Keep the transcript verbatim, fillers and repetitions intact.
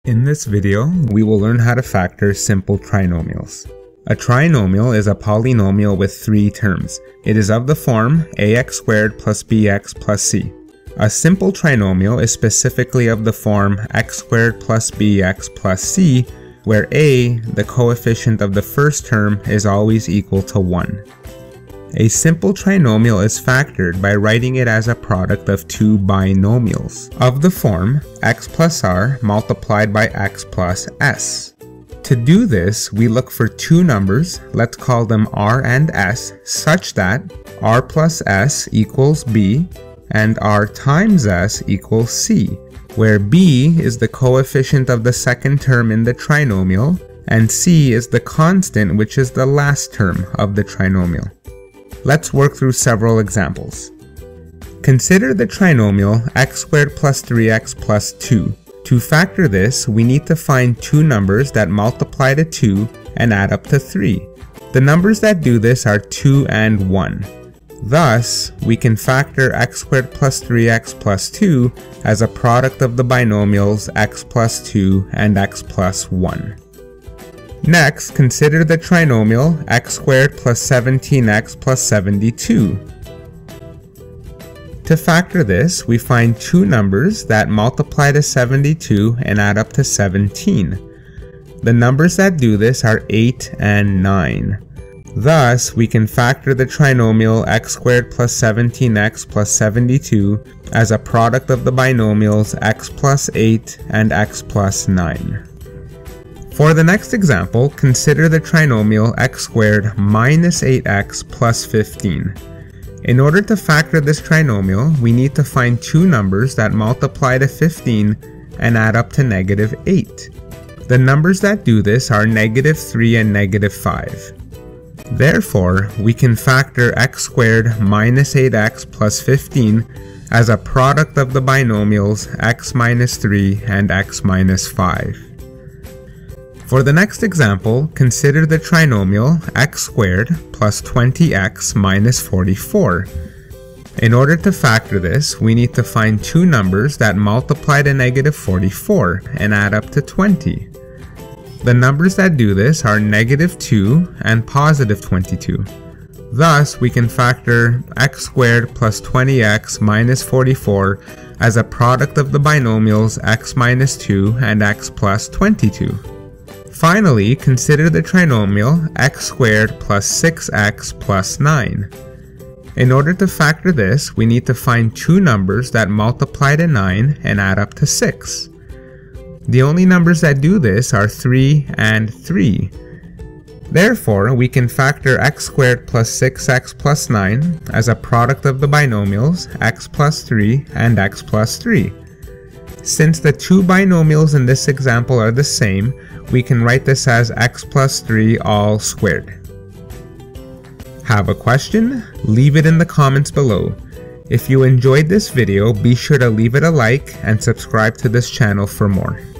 In this video, we will learn how to factor simple trinomials. A trinomial is a polynomial with three terms. It is of the form ax squared plus bx plus c. A simple trinomial is specifically of the form x squared plus bx plus c, where a, the coefficient of the first term, is always equal to one. A simple trinomial is factored by writing it as a product of two binomials, of the form x plus r multiplied by x plus s. To do this, we look for two numbers, let's call them r and s, such that r plus s equals b and r times s equals c, where b is the coefficient of the second term in the trinomial and c is the constant, which is the last term of the trinomial. Let's work through several examples. Consider the trinomial x squared plus three x plus two. To factor this, we need to find two numbers that multiply to two and add up to three. The numbers that do this are two and one. Thus, we can factor x squared plus three x plus two as a product of the binomials x plus two and x plus one. Next, consider the trinomial x squared plus seventeen x plus seventy-two. To factor this, we find two numbers that multiply to seventy-two and add up to seventeen. The numbers that do this are eight and nine. Thus, we can factor the trinomial x squared plus seventeen x plus seventy-two as a product of the binomials x plus eight and x plus nine. For the next example, consider the trinomial x squared minus eight x plus fifteen. In order to factor this trinomial, we need to find two numbers that multiply to fifteen and add up to negative eight. The numbers that do this are negative three and negative five. Therefore, we can factor x squared minus eight x plus fifteen as a product of the binomials x minus three and x minus five. For the next example, consider the trinomial x squared plus twenty x minus forty-four. In order to factor this, we need to find two numbers that multiply to negative forty-four and add up to twenty. The numbers that do this are negative two and positive twenty-two. Thus, we can factor x squared plus twenty x minus forty-four as a product of the binomials x minus two and x plus twenty-two. Finally, consider the trinomial x squared plus six x plus nine. In order to factor this, we need to find two numbers that multiply to nine and add up to six. The only numbers that do this are three and three. Therefore, we can factor x squared plus six x plus nine as a product of the binomials x plus three and x plus three. Since the two binomials in this example are the same, we can write this as x plus three all squared. Have a question? Leave it in the comments below. If you enjoyed this video, be sure to leave it a like and subscribe to this channel for more.